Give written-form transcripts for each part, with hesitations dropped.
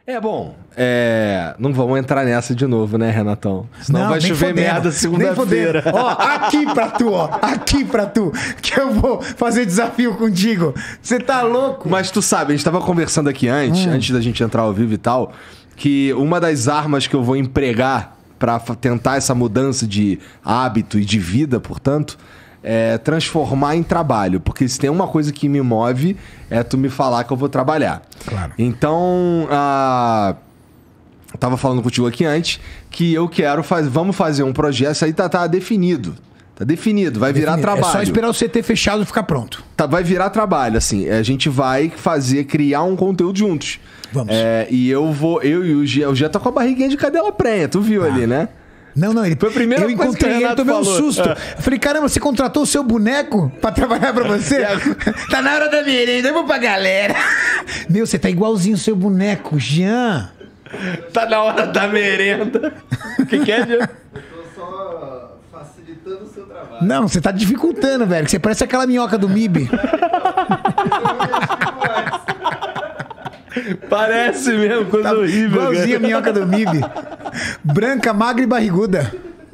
Bom, não vamos entrar nessa de novo, né, Renatão? Senão Não, vai nem chover fodendo, merda nem segunda-feira. fodendo. Ó, aqui pra tu, que eu vou fazer desafio contigo. Você tá louco? Mas tu sabe, a gente tava conversando aqui antes da gente entrar ao vivo e tal, que uma das armas que eu vou empregar pra tentar essa mudança de hábito e de vida, portanto, é transformar em trabalho. Porque se tem uma coisa que me move, é tu me falar que eu vou trabalhar. Claro. Então, eu tava falando contigo aqui antes que eu quero fazer. Vamos fazer um projeto. Isso aí tá definido. Tá definido, vai virar trabalho. É só esperar o CT fechado e ficar pronto. Vai virar trabalho, assim. A gente vai criar um conteúdo juntos. Vamos. E eu e o Gia tá com a barriguinha de cadela prenha, tu viu ali, né? Não, ele Foi a primeira eu coisa que encontrei o ele, Renato tomei um falou. susto. Eu falei, caramba, você contratou o seu boneco pra trabalhar pra você? Tá na hora da merenda, eu vou pra galera. Meu, você tá igualzinho o seu boneco, Jean. Tá na hora da merenda. O que é, Gia? Eu tô só facilitando o seu trabalho. Não, você tá dificultando, velho. Você parece aquela minhoca do MIB. Parece mesmo, coisa horrível. Igualzinho a minhoca do MIB. Branca, magra e barriguda.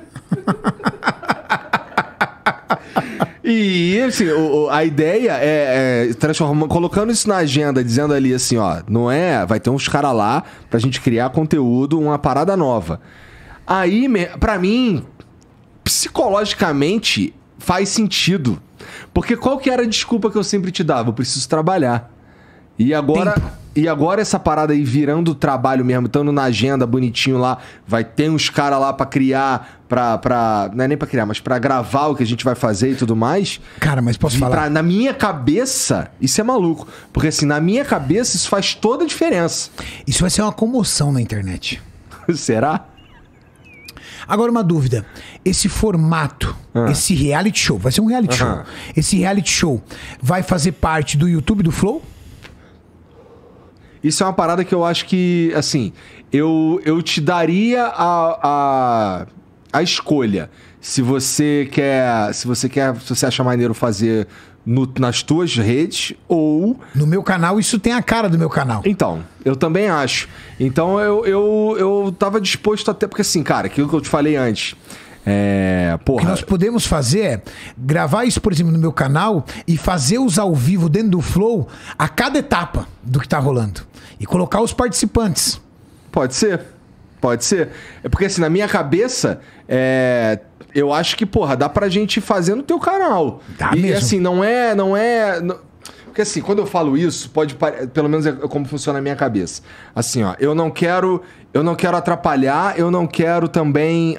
E assim, a ideia é transformar, colocando isso na agenda, dizendo ali assim, ó, não é, vai ter uns caras lá pra gente criar conteúdo, uma parada nova. Aí, pra mim, psicologicamente, faz sentido. Porque qual que era a desculpa que eu sempre te dava? Eu preciso trabalhar. E agora essa parada aí virando trabalho mesmo, estando na agenda bonitinho lá, vai ter uns caras lá pra criar, não é nem pra criar, mas pra gravar o que a gente vai fazer e tudo mais. Cara, mas posso falar? Na minha cabeça, isso é maluco. Porque assim, na minha cabeça, isso faz toda a diferença. Isso vai ser uma comoção na internet. Será? Agora uma dúvida. Esse formato, esse reality show, vai ser um reality show. Esse reality show vai fazer parte do YouTube do Flow? Isso é uma parada que eu acho que, assim, eu te daria a escolha. Se você acha maneiro fazer nas tuas redes ou... No meu canal, isso tem a cara do meu canal. Então, eu também acho. Então, eu tava disposto até... Porque assim, cara, aquilo que eu te falei antes... O que nós podemos fazer é gravar isso, por exemplo, no meu canal e fazer os ao vivo dentro do Flow a cada etapa do que tá rolando. E colocar os participantes. Pode ser. É porque assim, na minha cabeça, eu acho que, dá pra gente fazer no teu canal. Tá e mesmo. assim, não é... Porque assim, quando eu falo isso, pelo menos é como funciona na minha cabeça. Assim, ó, eu não quero atrapalhar, eu não quero também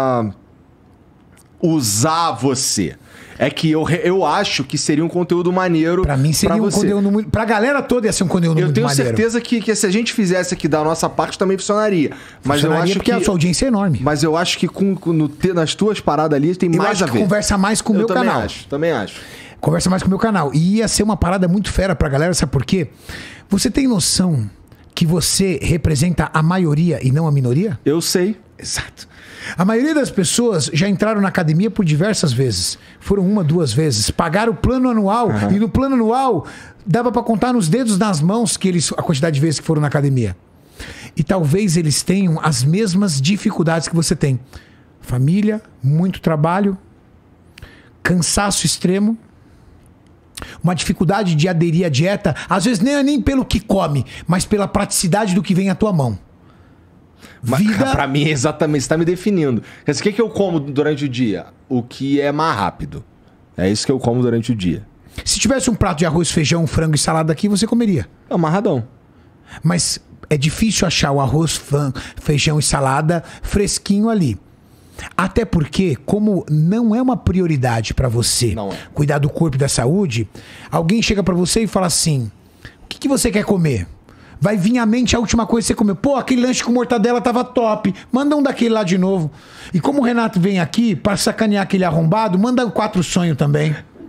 usar você. É que eu acho que seria um conteúdo maneiro. Pra mim seria um conteúdo muito... Pra galera toda ia ser um conteúdo muito maneiro. Eu tenho certeza que se a gente fizesse aqui da nossa parte também funcionaria. Mas eu acho porque a sua audiência é enorme. Mas eu acho que nas tuas paradas ali tem mais a ver. Conversa mais com o meu canal. Também acho. Conversa mais com o meu canal. E ia ser uma parada muito fera pra galera, sabe por quê? Você tem noção que você representa a maioria e não a minoria? Eu sei. Exato. A maioria das pessoas já entraram na academia por diversas vezes. Foram 1, 2 vezes. Pagaram o plano anual. E no plano anual dava pra contar nos dedos das mãos a quantidade de vezes que foram na academia. E talvez eles tenham as mesmas dificuldades que você tem. Família, muito trabalho, cansaço extremo, uma dificuldade de aderir à dieta, às vezes nem pelo que come, mas pela praticidade do que vem à tua mão. Vida... Pra mim, exatamente, você tá me definindo. O que eu como durante o dia? O que é mais rápido. É isso que eu como durante o dia. Se tivesse um prato de arroz, feijão, frango e salada aqui, você comeria. É amarradão. Mas é difícil achar o arroz, feijão e salada fresquinho ali. Até porque, como não é uma prioridade pra você cuidar do corpo e da saúde, alguém chega pra você e fala assim: o que você quer comer? Vai vir à mente a última coisa que você comeu. Pô, aquele lanche com mortadela tava top. Manda um daquele lá de novo. E como o Renato vem aqui pra sacanear aquele arrombado, manda 4 sonhos também.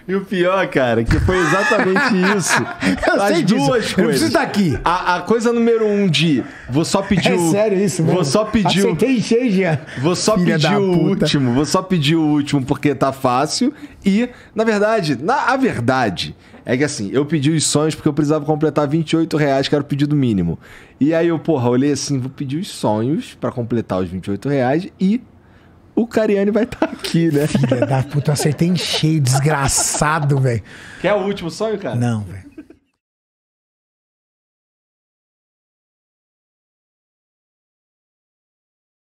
E o pior, cara, que foi exatamente isso. Eu As sei disso. duas Eu coisas. preciso estar aqui. A coisa número 1 de vou só pedir É sério isso, mesmo? Vou só pedir Aceitei cheio, Jean. Vou só Filha pedir da o puta. último. Vou só pedir o último porque tá fácil. E, na verdade, a verdade é que assim, eu pedi os sonhos porque eu precisava completar R$28, que era o pedido mínimo. E aí eu, olhei assim, vou pedir os sonhos pra completar os R$28 e o Cariani vai estar aqui, né? Filha da puta, eu acertei em cheio, desgraçado, velho. Quer o último sonho, cara? Não, velho.